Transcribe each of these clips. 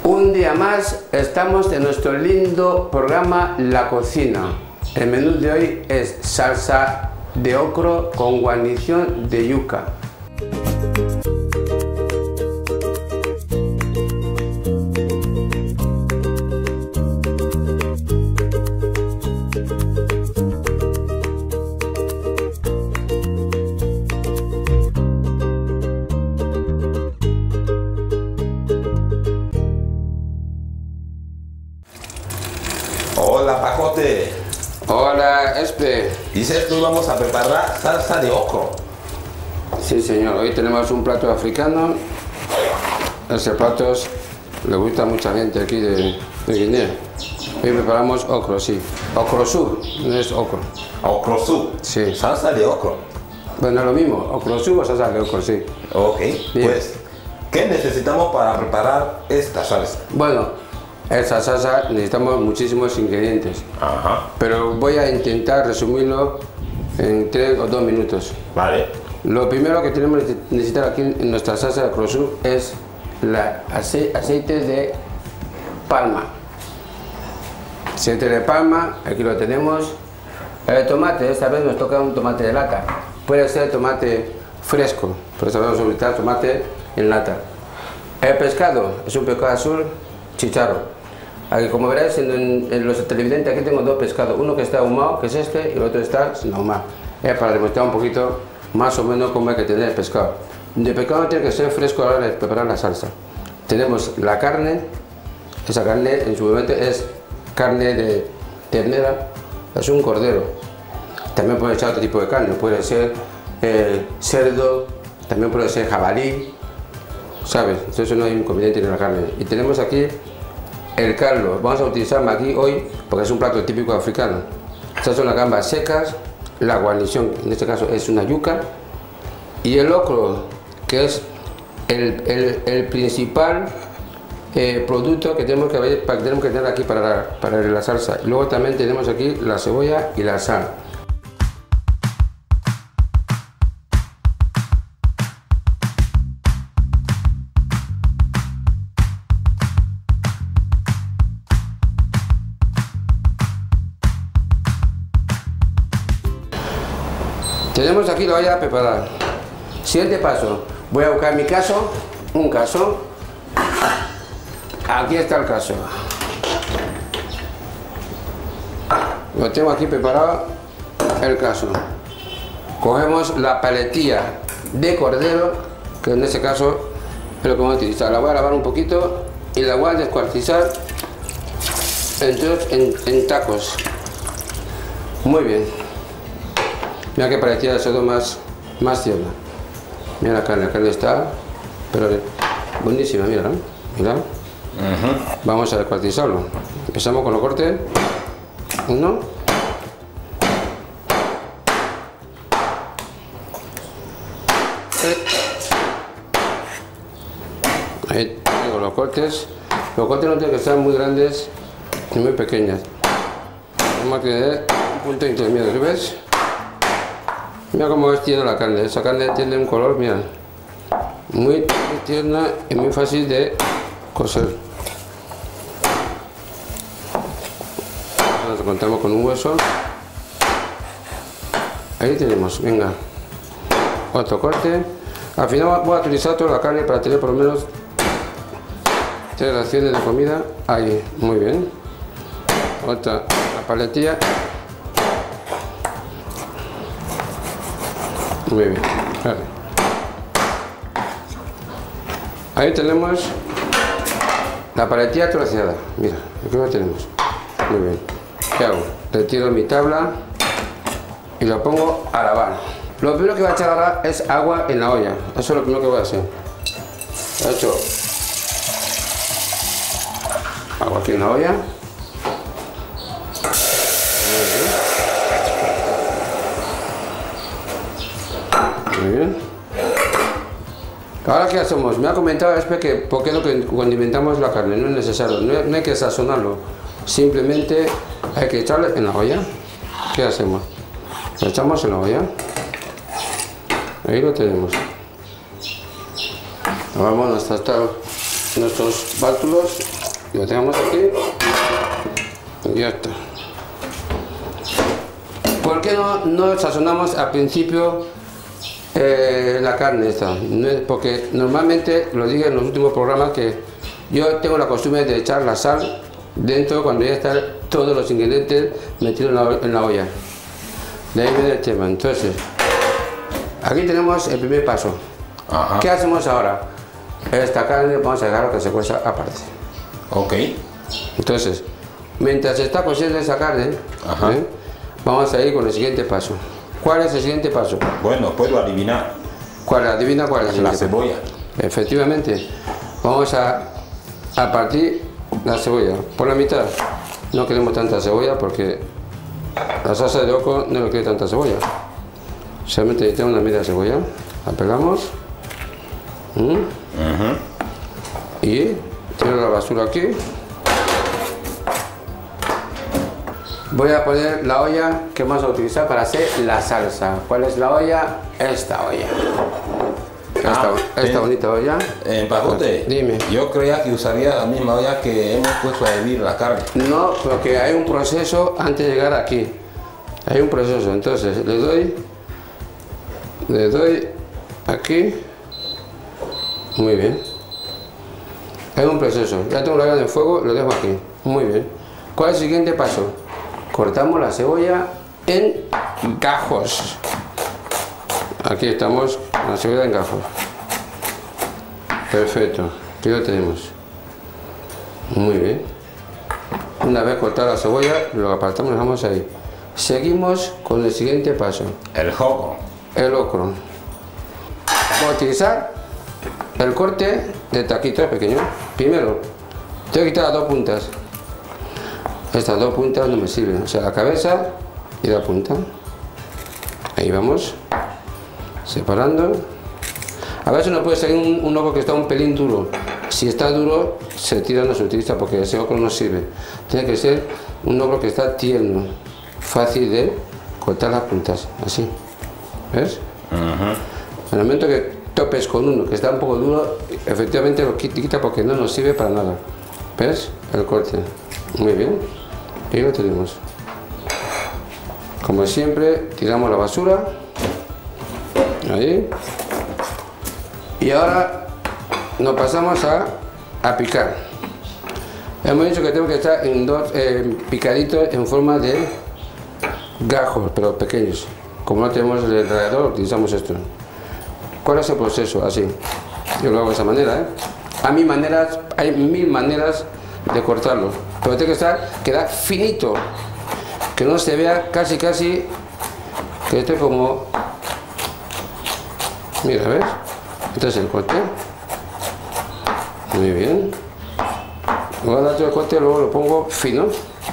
Un día más estamos en nuestro lindo programa La Cocina. El menú de hoy es salsa de ocro con guarnición de yuca. Hola Pacote. Hola Espe. Dices que hoy vamos a preparar salsa de ocro. Sí señor, hoy tenemos un plato africano. Ese plato le gusta a mucha gente aquí de Guinea. Hoy preparamos ocro, sí. Ocro sub, no es ocro. Ocro soup. Sí. Salsa de ocro. Bueno, lo mismo, ocro sub o salsa de ocro, sí. Ok, Bien. pues, ¿qué necesitamos para preparar esta salsa? Bueno, esa salsa necesitamos muchísimos ingredientes. Ajá. Pero voy a intentar resumirlo en 3 o 2 minutos. Vale. Lo primero que tenemos que necesitar aquí en nuestra salsa de crosú es aceite de palma. Aceite de palma, aquí lo tenemos. El tomate, esta vez nos toca un tomate de lata. Puede ser tomate fresco, por eso vamos a utilizar tomate en lata. El pescado es un pescado azul chicharro. Aquí, como veréis en los televidentes, aquí tengo 2 pescados, uno que está ahumado, que es este, y el otro está sin ahumar. Es para demostrar un poquito más o menos cómo hay que tener el pescado. El pescado tiene que ser fresco a la hora de preparar la salsa. Tenemos la carne, esa carne en su momento es carne de ternera, es un cordero. También puede echar otro tipo de carne, puede ser cerdo, también puede ser jabalí, ¿sabes? Entonces no hay inconveniente en la carne. Y tenemos aquí el caldo. Vamos a utilizar aquí hoy porque es un plato típico africano. Estas son las gambas secas, la guarnición, en este caso es una yuca, y el ocro, que es el principal producto que tenemos que tener aquí para la salsa. Luego también tenemos aquí la cebolla y la sal. Tenemos aquí la olla a preparar. Siguiente paso, voy a buscar mi caso, un caso. Aquí está el caso. Lo tengo aquí preparado el caso. Cogemos la paletilla de cordero, que en este caso es lo que vamos a utilizar. La voy a lavar un poquito y la voy a descuartizar en tacos. Muy bien. Mira que parecía ser más tierna. Mira la carne está, pero buenísima, mira, ¿no? Mira. Vamos a descuartizarlo. Empezamos con los cortes. 1. Ahí tengo los cortes. Los cortes no tienen que ser muy grandes ni muy pequeñas. Vamos a tener un punto intermedio, ¿ves? Mira cómo es tierna la carne, esa carne tiene un color, mira, muy tierna y muy fácil de cocer. Ahora contamos con un hueso. Ahí tenemos, venga, otro corte. Al final voy a utilizar toda la carne para tener por lo menos 3 raciones de comida. Ahí, muy bien. Otra, la paletilla. Muy bien, vale. Ahí tenemos la paletilla troceada. Mira, aquí lo tenemos. Muy bien. ¿Qué hago? Retiro mi tabla y lo pongo a lavar. Lo primero que voy a echar ahora es agua en la olla. Eso es lo primero que voy a hacer. He hecho agua aquí en la olla. Muy bien. Ahora, ¿qué hacemos? Me ha comentado Espe que por qué no condimentamos la carne. No es necesario, no hay que sazonarlo. Simplemente hay que echarle en la olla. ¿Qué hacemos? Lo echamos en la olla. Ahí lo tenemos. Vamos a estar nuestros bártulos. Lo tenemos aquí. Y ya está. ¿Por qué no sazonamos al principio la carne esta? Porque normalmente, lo dije en los últimos programas, que yo tengo la costumbre de echar la sal dentro cuando ya están todos los ingredientes metidos en la olla. De ahí viene el tema. Entonces, aquí tenemos el primer paso. Ajá. ¿Qué hacemos ahora? Esta carne vamos a dejarla que se cueza aparte. Ok. Entonces, mientras se está cociendo esa carne, vamos a ir con el siguiente paso. ¿Cuál es el siguiente paso? Bueno, puedo adivinar. ¿Cuál? Adivina cuál es el La siguiente cebolla. paso. Efectivamente. Vamos a partir la cebolla por la mitad. No queremos tanta cebolla porque la salsa de loco no le quiere tanta cebolla. Solamente necesitamos una media cebolla. La pelamos. Y tiro la basura aquí. Voy a poner la olla que vamos a utilizar para hacer la salsa. ¿Cuál es la olla? Esta olla. Esta bonita olla. Pajote, dime. Yo creía que usaría la misma olla que hemos puesto a hervir la carne. No, porque hay un proceso antes de llegar aquí. Hay un proceso. Entonces le doy aquí. Muy bien. Hay un proceso. Ya tengo la olla en el fuego, lo dejo aquí. Muy bien. ¿Cuál es el siguiente paso? Cortamos la cebolla en gajos. Aquí estamos, la cebolla en gajos. Perfecto, aquí lo tenemos. Muy bien. Una vez cortada la cebolla, lo apartamos y lo dejamos ahí. Seguimos con el siguiente paso. El joco. El locro. Voy a utilizar el corte de taquitos pequeños. Primero, tengo que quitar las dos puntas. Estas dos puntas no me sirven, o sea, la cabeza y la punta. Ahí vamos, separando. A veces no puede salir un ojo que está un pelín duro. Si está duro, se tira, no se utiliza porque ese ojo no sirve. Tiene que ser un ojo que está tierno, fácil de cortar las puntas, así. ¿Ves? En el momento que topes con uno que está un poco duro, efectivamente lo quita porque no nos sirve para nada. ¿Ves? El corte. Muy bien. Y lo tenemos. Como siempre, tiramos la basura. Ahí. Y ahora nos pasamos a picar. Hemos dicho que tengo que estar en dos picaditos en forma de gajos, pero pequeños. Como no tenemos el rallador, utilizamos esto. ¿Cuál es el proceso? Así. Yo lo hago de esa manera, hay 1000 maneras de cortarlo. Pero tiene que quedar finito. Que no se vea casi, que esté como... Mira, ¿ves? Este es el corte. Muy bien. Luego dar todo el corte, luego lo pongo fino.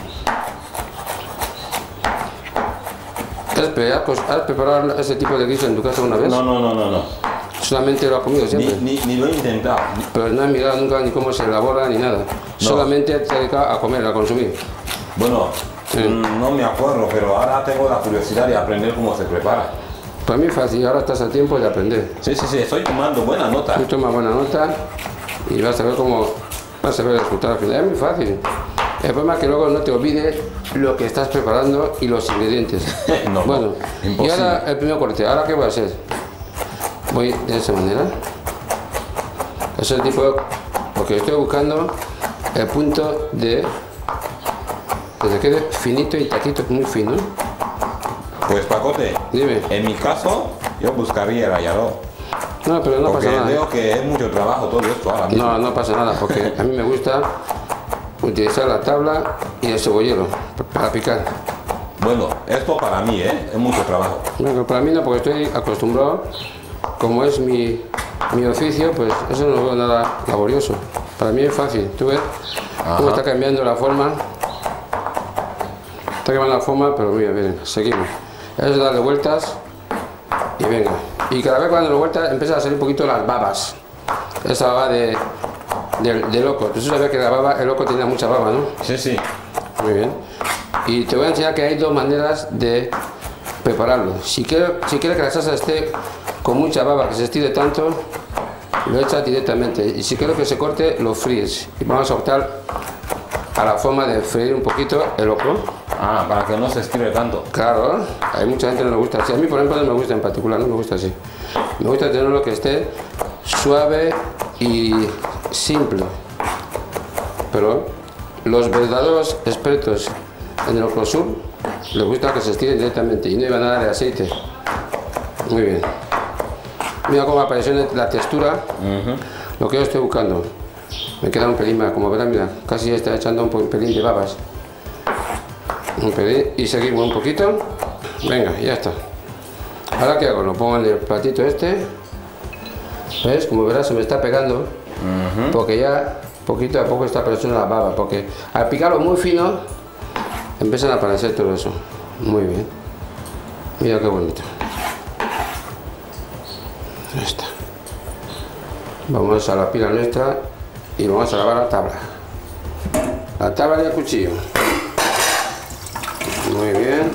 ¿Has preparado ese tipo de guiso en tu casa una vez? No. Solamente lo has comido siempre. Ni lo he intentado. Pero no has mirado nunca ni cómo se elabora ni nada. No. Solamente te has dedicado a comer, a consumir. Bueno, no me acuerdo, pero ahora tengo la curiosidad de aprender cómo se prepara. Para mí es fácil, ahora estás a tiempo de aprender. Sí, estoy tomando buena nota. Tú tomas buena nota y vas a ver cómo vas a ver el resultado al final. Es muy fácil. El problema es que luego no te olvides lo que estás preparando y los ingredientes. Bueno, imposible. Y ahora el primer corte. ¿Ahora qué voy a hacer? Voy de esa manera. Es el tipo, porque estoy buscando el punto de que se quede finito y taquito muy fino. Pues Pacote, dime. En mi caso, yo buscaría el rallador. No, pero no pasa nada. Porque veo que es mucho trabajo todo esto ahora mismo. No pasa nada, porque a mí me gusta utilizar la tabla y el cebollero para picar. Bueno, esto para mí, es mucho trabajo. Bueno, para mí no, porque estoy acostumbrado, como es mi oficio, pues eso no es nada laborioso. Para mí es fácil, tú ves cómo está cambiando la forma. Está cambiando la forma, pero mira, miren, seguimos. Es darle vueltas y venga. Y cada vez cuando le vueltas empiezan a salir un poquito las babas. Esa baba de loco. Tú sabes que el loco tenía mucha baba, ¿no? Sí. Muy bien. Y te voy a enseñar que hay dos maneras de prepararlo. Si quieres que la salsa esté con mucha baba, que se estire tanto, lo echas directamente. Y si quieres que se corte, lo fríes. Y vamos a optar a la forma de freír un poquito el locro. Ah, para que no se estire tanto. Claro, hay mucha gente que no le gusta así. A mí, por ejemplo, no me gusta en particular, no me gusta así. Me gusta tenerlo que esté suave y simple. Pero los verdaderos expertos en el Ocrosur les gusta que se estire directamente y no iba nada de aceite. Muy bien. Mira cómo apareció la textura, lo que yo estoy buscando. Me queda un pelín más, como verán, mira, casi está echando un pelín de babas. Un pelín y seguimos un poquito. Venga, ya está. Ahora ¿qué hago? Lo pongo en el platito este. ¿Ves? Como verás se me está pegando. Porque ya poquito a poco está apareciendo la baba. Porque al picarlo muy fino empiezan a aparecer todo eso. Muy bien. Mira qué bonito. Ya está. Vamos a la pila nuestra y vamos a lavar la tabla. La tabla y el cuchillo. Muy bien.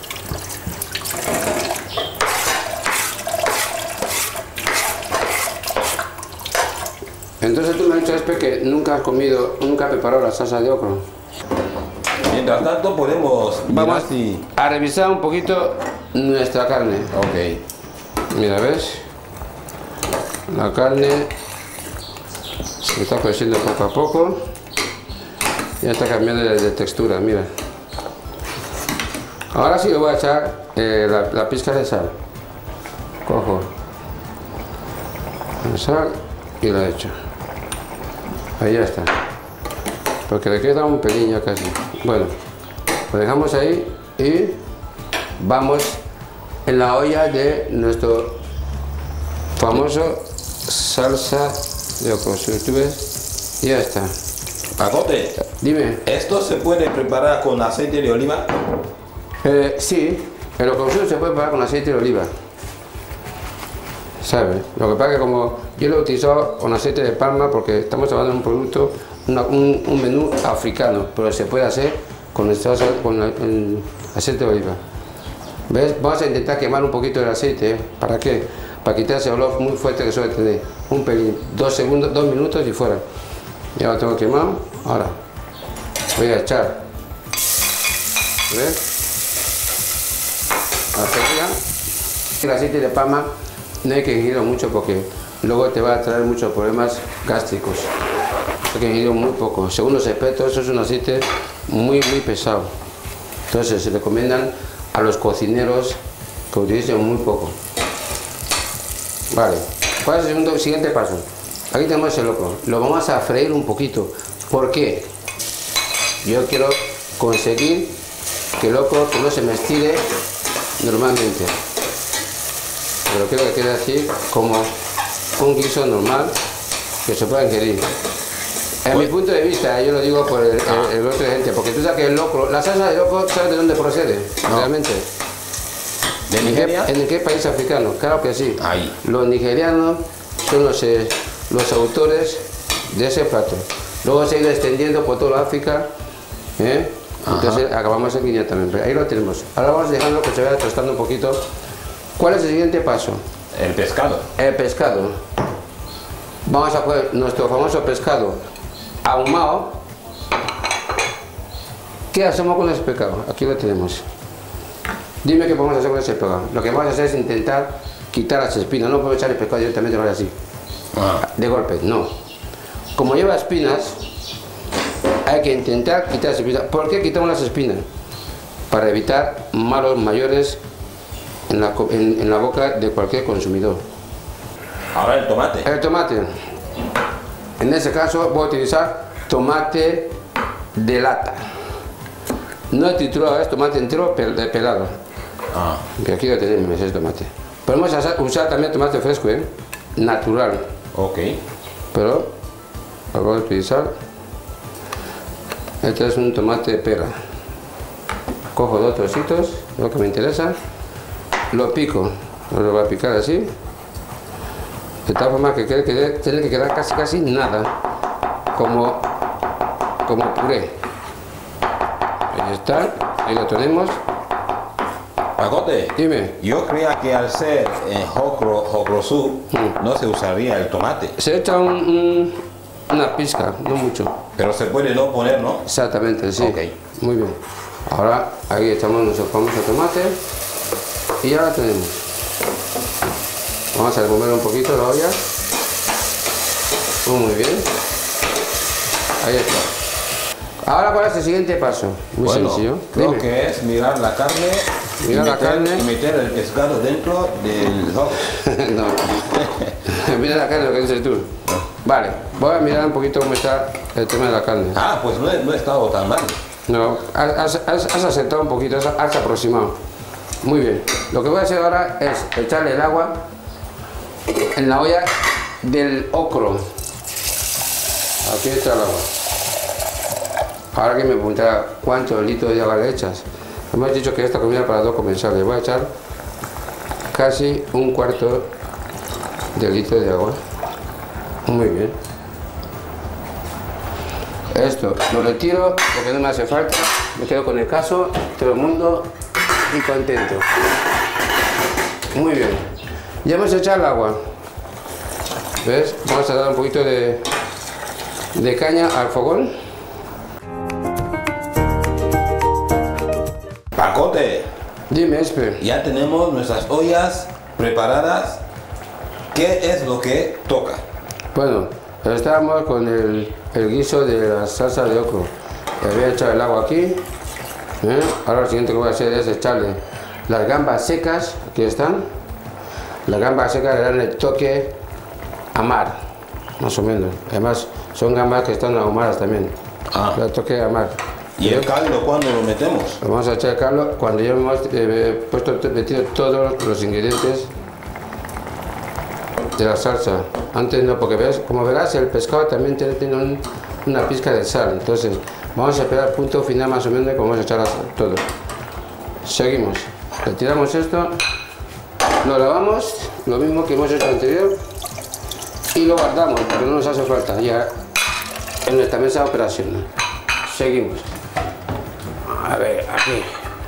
Entonces tú me has dicho, Espe, que nunca has comido, nunca has preparado la salsa de ocro. Mientras tanto podemos Vamos a revisar un poquito nuestra carne. Ok. Mira, ¿ves? La carne se está cociendo poco a poco. Ya está cambiando de textura, mira. Ahora sí le voy a echar la pizca de sal. Cojo la sal y la echo. Ahí ya está. Porque le queda un pelín ya casi. Bueno, lo dejamos ahí y vamos en la olla de nuestro famoso salsa de Ocrosur. ¿Tú ves? Ya está. Pacote, Dime. ¿esto se puede preparar con aceite de oliva? Sí, el Ocrosur se puede preparar con aceite de oliva. ¿Sabes? Lo que pasa es que como yo lo he utilizado con aceite de palma porque estamos hablando de un producto, un menú africano, pero se puede hacer con el aceite de oliva. ¿Ves? Vamos a intentar quemar un poquito el aceite. ¿Para qué? Para quitar ese olor muy fuerte que suele tener. Un pelín, 2 segundos, 2 minutos y fuera. Ya lo tengo quemado. Ahora voy a echar. ¿Ves? El aceite de palma no hay que ingerirlo mucho porque luego te va a traer muchos problemas gástricos. Hay que ingerirlo muy poco. Según los expertos, eso es un aceite muy pesado. Entonces se recomiendan a los cocineros que utilicen muy poco. Vale. ¿Cuál es el siguiente paso? Aquí tenemos el locro. Lo vamos a freír un poquito. ¿Por qué? Yo quiero conseguir que el locro no se me estire normalmente. Pero quiero que quede así como un guiso normal que se pueda ingerir. En mi punto de vista, yo lo digo por el otro de gente, porque tú sabes que el locro, la salsa de locro, ¿sabes de dónde procede? No. Realmente. ¿De Nigeria? ¿En qué país africano? Claro que sí. Ahí. Los nigerianos son los autores de ese plato. Luego se ha ido extendiendo por toda África. Entonces acabamos en Guinea también. Pero ahí lo tenemos. Ahora vamos a dejarlo que se vaya tostando un poquito. ¿Cuál es el siguiente paso? El pescado. El pescado. Vamos a poner nuestro famoso pescado ahumado. ¿Qué hacemos con ese pescado? Aquí lo tenemos. Dime qué podemos hacer con ese pescado. Lo que vamos a hacer es intentar quitar las espinas. No podemos echar el pescado directamente así. De golpe, no. Como lleva espinas, hay que intentar quitar las espinas. ¿Por qué quitamos las espinas? Para evitar malos mayores en la boca de cualquier consumidor. Ahora el tomate. El tomate. En ese caso voy a utilizar tomate de lata. No he triturado, es tomate entero pelado. Que aquí lo tenemos, ese tomate. Podemos usar también tomate fresco, natural. Ok. Pero lo voy a utilizar. Este es un tomate de pera. Cojo 2 trocitos, lo que me interesa. Lo pico, lo voy a picar así. De tal forma que tiene que quedar casi nada. Como puré. Ahí está, ahí lo tenemos. Pacote, Dime. yo creía que al ser Hokrosu no se usaría el tomate, Se echa una pizca, no mucho. pero se puede no poner, ¿no? Exactamente, sí. Ok. Muy bien. Ahora aquí echamos nuestro famoso tomate y ya la tenemos. Vamos a remover un poquito la olla. Muy bien. Ahí está. Ahora, ¿cuál es el siguiente paso? Muy Bueno, sencillo. creo Dime. que es mirar la carne, Mirar la carne. y meter el pescado dentro del dog. No. Mira la carne, lo que dices tú. Vale, voy a mirar un poquito cómo está el tema de la carne. Ah, pues no he estado tan mal. No, has acertado un poquito, has aproximado. Muy bien. Lo que voy a hacer ahora es echarle el agua en la olla del ocro. Aquí está el agua. Ahora que me preguntará cuántos litros de agua le echas. Hemos dicho que esta comida para dos comensales. Voy a echar casi un cuarto de litro de agua. Muy bien. Esto lo retiro porque no me hace falta. Me quedo con el caso, todo el mundo y contento. Muy bien. Ya hemos echado el agua. ¿Ves? Vamos a dar un poquito de caña al fogón. Pacote, Dime, Espe. ya tenemos nuestras ollas preparadas. ¿Qué es lo que toca? Bueno, estábamos con el guiso de la salsa de ocro. Le voy a echar el agua aquí. Ahora lo siguiente que voy a hacer es echarle las gambas secas. Aquí están. Las gambas secas le dan el toque a mar, más o menos. Además, son gambas que están ahumadas también. Ah. El toque a mar. ¿Y el caldo cuándo lo metemos? Vamos a echar el caldo cuando ya hemos metido todos los ingredientes de la salsa. Antes no, porque ves, como verás, el pescado también tiene una pizca de sal. Entonces, vamos a esperar punto final más o menos y vamos a echar todo. Seguimos. Retiramos esto, lo lavamos, lo mismo que hemos hecho anterior, y lo guardamos porque no nos hace falta ya en nuestra mesa de operación. Seguimos. A ver, aquí.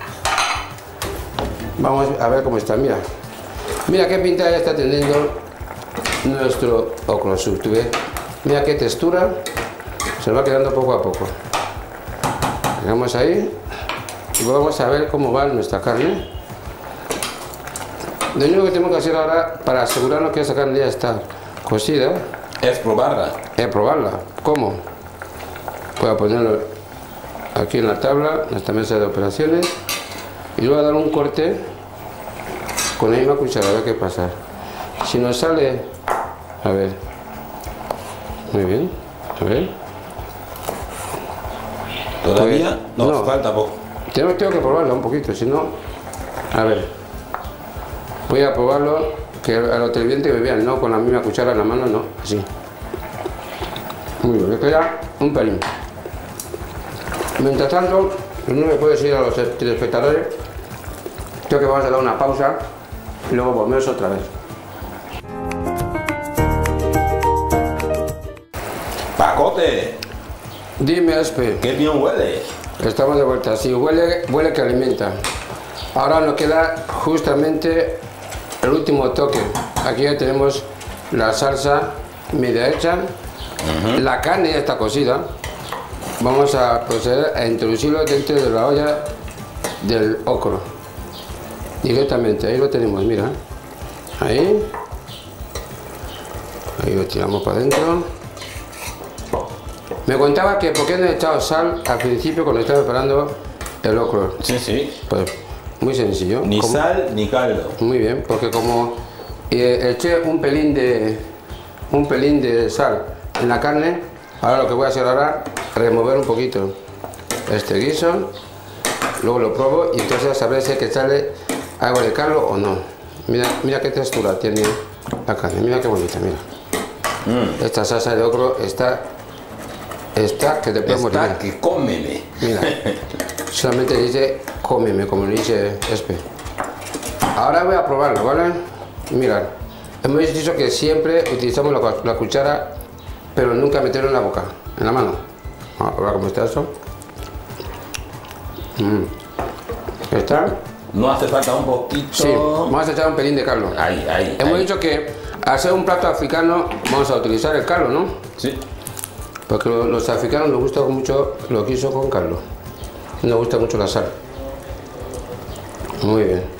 Vamos a ver cómo está, mira. Mira qué pinta ya está teniendo nuestro Hokrosu, ¿tú ves? Mira qué textura, se va quedando poco a poco. Llegamos ahí y vamos a ver cómo va nuestra carne. Lo único que tenemos que hacer ahora para asegurarnos que esta carne ya está cocida Es probarla. es probarla. ¿Cómo? Voy a ponerlo aquí en la tabla, en esta mesa de operaciones, y luego a dar un corte con la misma cuchara, a ver qué pasa. Si nos sale, a ver, muy bien, a ver. ¿Todavía? Pues, no, falta poco. Tengo que probarlo un poquito, si no, a ver. Voy a probarlo, que a los televidentes me vean, no con la misma cuchara en la mano, no, así. Muy bien, me queda un pelín. Mientras tanto, lo único que puedo decir a los telespectadores, creo que vamos a dar una pausa y luego volvemos otra vez. Pacote, Dime, Espe, qué bien huele. estamos de vuelta. Sí, huele que alimenta. Ahora nos queda justamente el último toque. Aquí ya tenemos la salsa media hecha, la carne ya está cocida. Vamos a proceder a introducirlo dentro de la olla del ocro. Directamente, ahí lo tenemos, mira. Ahí. Ahí lo tiramos para adentro. Me contaba que por qué no he echado sal al principio cuando estaba preparando el ocro. Sí, sí. Pues muy sencillo. Ni Como- sal ni caldo. Muy bien, porque como eché un pelín de sal en la carne, ahora lo que voy a hacer ahora remover un poquito este guiso, luego lo pruebo y entonces sabré si hay que echarle algo de caldo o no. Mira qué textura tiene la carne, mira qué bonita, mira. Esta salsa de ocro está que te puedes morir. Está que cómeme. Mira, solamente dice cómeme, como le dice Espe. Ahora voy a probarlo, ¿vale? Mirad, hemos dicho que siempre utilizamos la cuchara, pero nunca meterlo en la boca, en la mano. Vamos a probar cómo está eso. Está No hace falta un poquito. Sí, vamos a echar un pelín de caldo. Ahí. Hemos dicho que al ser un plato africano vamos a utilizar el caldo, ¿no? Sí. Porque los africanos les gusta mucho lo guiso con caldo. Nos gusta mucho la sal. Muy bien.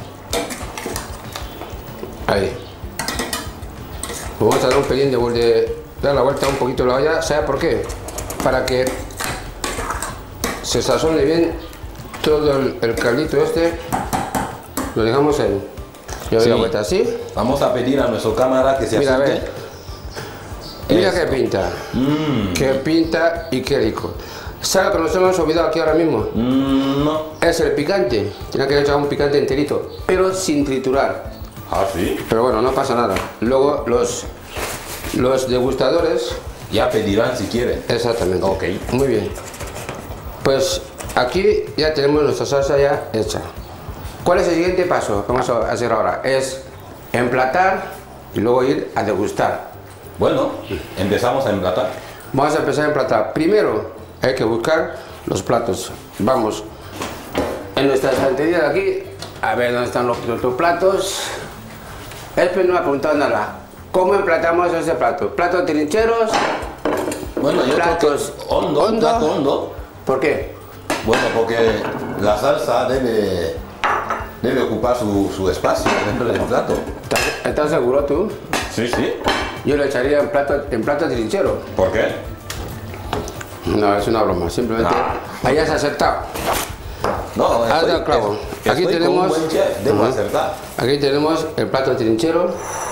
Ahí. Vamos a dar un pelín de dar la vuelta un poquito a la olla. ¿Sabe por qué? Para que se sazone bien todo el caldito este. Lo dejamos en. Yo doy la vuelta así. Vamos a pedir a nuestro cámara que se Mira, a acerque. ver. Mira qué pinta. Qué pinta y qué rico. ¿Sabe lo que nos hemos olvidado aquí ahora mismo? No. Es el picante. Tiene que echar un picante enterito, pero sin triturar. Ah, sí. Pero bueno, no pasa nada. Luego los degustadores. Ya pedirán si quieren. Exactamente. Ok. Muy bien. Pues aquí ya tenemos nuestra salsa ya hecha. ¿Cuál es el siguiente paso que vamos a hacer ahora? Es emplatar y luego ir a degustar. Bueno, empezamos a emplatar. Vamos a empezar a emplatar. Primero hay que buscar los platos. Vamos en nuestra estantería de aquí a ver dónde están los platos. Espe no me ha preguntado nada. ¿Cómo emplatamos ese plato? ¿Platos trincheros? Bueno, yo platos creo que hondo, un plato hondo. ¿Por qué? Bueno, porque la salsa debe ocupar su espacio dentro del plato. ¿Estás seguro tú? Sí. Yo lo echaría en plato trinchero. ¿Por qué? No, es una broma. Simplemente hayas acertado. No, Has dado el clavo. Aquí estoy tenemos. con un buen chef, debo acertar. Aquí tenemos el plato trinchero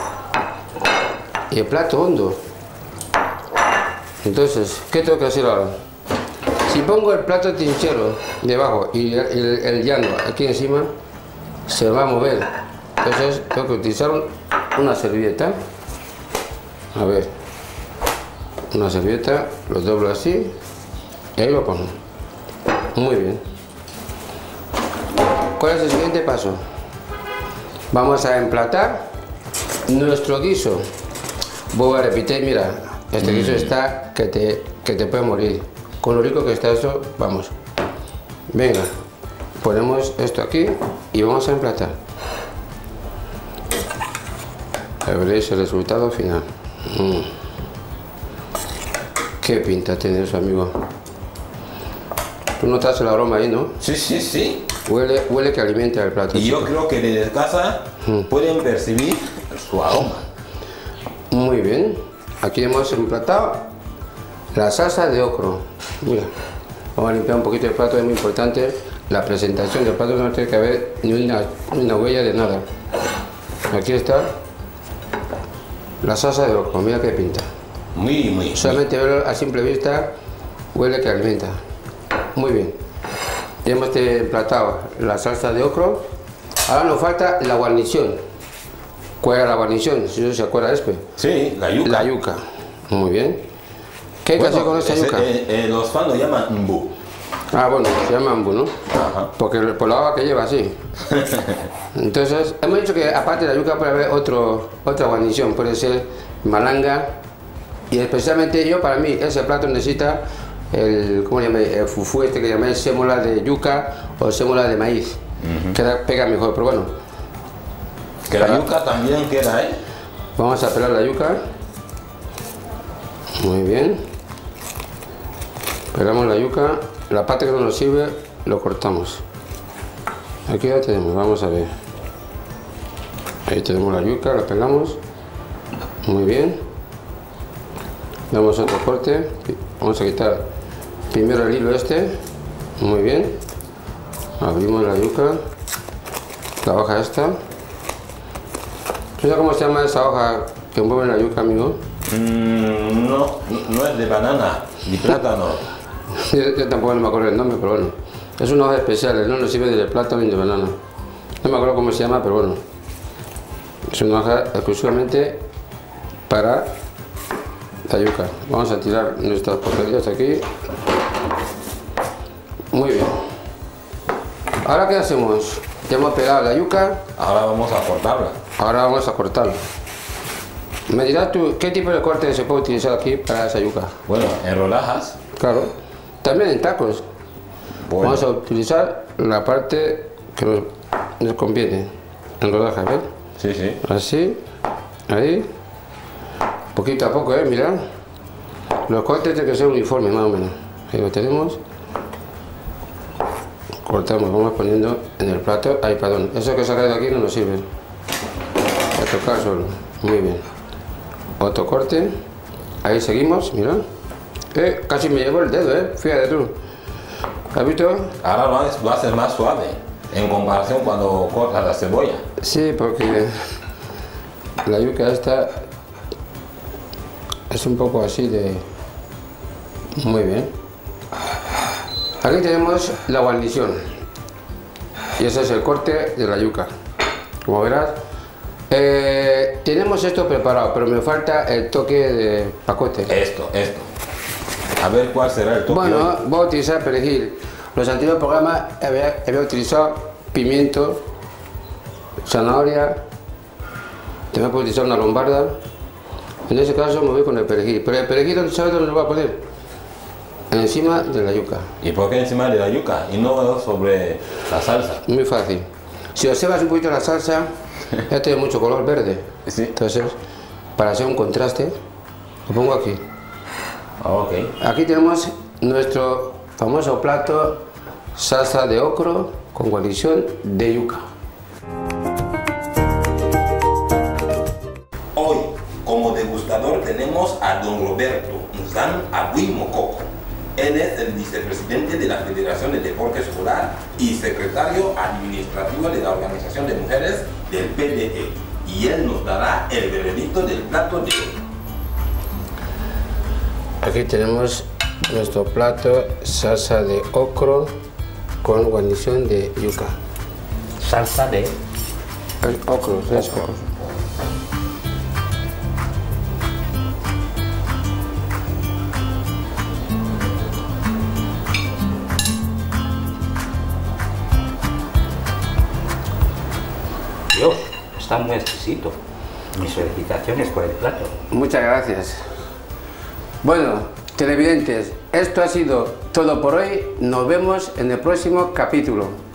y el plato hondo. Entonces, ¿qué tengo que hacer ahora? Si pongo el plato trinchero debajo y el llano aquí encima, se va a mover. Entonces, tengo que utilizar una servilleta. A ver, una servilleta, lo doblo así y ahí lo pongo. Muy bien. ¿Cuál es el siguiente paso? Vamos a emplatar nuestro guiso. Voy a repetir, mira, este guiso está que te puede morir. Con lo rico que está eso, vamos. Venga, ponemos esto aquí y vamos a emplatar. A veréis el resultado final. Qué pinta tiene eso, amigo. Tú notas el aroma ahí, ¿no? Sí. Huele que alimenta el plato. Y yo creo que desde casa pueden percibir su aroma. Muy bien. Aquí hemos emplatado la salsa de ocro. Mira, vamos a limpiar un poquito el plato, es muy importante. La presentación del plato no tiene que haber ni una huella de nada. Aquí está la salsa de ocro, mira qué pinta. Muy. Solamente verlo a simple vista, huele que alimenta. Muy bien. Ya hemos emplatado la salsa de ocro. Ahora nos falta la guarnición. ¿Cuál es la guarnición? Si no se acuerda, Espe. Sí, la yuca. La yuca. Muy bien. ¿Qué hay que hacer con esta yuca? Los fans lo llaman mbu. Ah, bueno, se llama mbu, ¿no? Ajá. Porque por la agua que lleva, sí. Entonces, hemos dicho que aparte de la yuca puede haber otra guarnición. Puede ser malanga. Y especialmente yo, para mí, ese plato necesita ¿cómo llamáis? El fufú este que llamáis sémola de yuca o sémola de maíz. Pega mejor, pero bueno. Que la yuca también queda, ¿eh? Vamos a pelar la yuca. Muy bien. Pelamos la yuca. La parte que no nos sirve, lo cortamos. Aquí ya tenemos, vamos a ver. Ahí tenemos la yuca, la pelamos. Muy bien. Damos otro corte. Vamos a quitar primero el hilo este. Muy bien. Abrimos la yuca. La hoja esta. ¿Tú sabes cómo se llama esa hoja que envuelve la yuca, amigo? No es de banana, ni plátano. Yo tampoco no me acuerdo el nombre, pero bueno. Es una hoja especial, no nos sirve ni de plátano ni de banana. No me acuerdo cómo se llama, pero bueno. Es una hoja exclusivamente para la yuca. Vamos a tirar nuestras porquerías aquí. Muy bien. Ahora, ¿qué hacemos? Ya hemos pelado la yuca. Ahora vamos a cortarla. Ahora vamos a cortarla. Me dirás tú, ¿qué tipo de corte se puede utilizar aquí para esa yuca? Bueno, en rodajas. Claro. También en tacos. Bueno. Vamos a utilizar la parte que nos nos conviene. En rodajas, ¿ves? Sí, sí. Así, ahí. Poquito a poco, mirad. Los cortes tienen que ser uniformes, más o menos. Ahí lo tenemos. Cortamos, vamos poniendo en el plato. Ay, perdón, eso que saca de aquí no nos sirve. A tocar solo. Muy bien. Otro corte. Ahí seguimos, mira. Casi me llevo el dedo, fíjate tú. ¿Has visto? Ahora lo haces más suave en comparación cuando cortas la cebolla. Sí, porque la yuca esta es un poco así de... Muy bien. Aquí tenemos la guarnición. Y ese es el corte de la yuca. Como verás, tenemos esto preparado, pero me falta el toque de pacote. Esto. A ver cuál será el toque. Bueno, hoy. voy a utilizar perejil. Los anteriores programas había utilizado pimiento, zanahoria, también puedo utilizar una lombarda. En ese caso me voy con el perejil. Pero el perejil, ¿sabes dónde lo voy a poner? Encima de la yuca. ¿Y por qué encima de la yuca y no sobre la salsa? Muy fácil. Si observas un poquito la salsa, ya tiene mucho color verde. Sí. Entonces, para hacer un contraste, lo pongo aquí. Ok. Aquí tenemos nuestro famoso plato, salsa de ocro con guarnición de yuca. Hoy, como degustador, tenemos a don Roberto Nzan Agui Mokoko. Él es el vicepresidente de la Federación de Deporte Escolar y secretario administrativo de la Organización de Mujeres del PDE. Y él nos dará el veredicto del plato de hoy. Aquí tenemos nuestro plato, salsa de ocro con guarnición de yuca. Salsa de Ocro, es ocro. Dios, está muy exquisito. Mis felicitaciones por el plato. Muchas gracias. Bueno, televidentes, esto ha sido todo por hoy. Nos vemos en el próximo capítulo.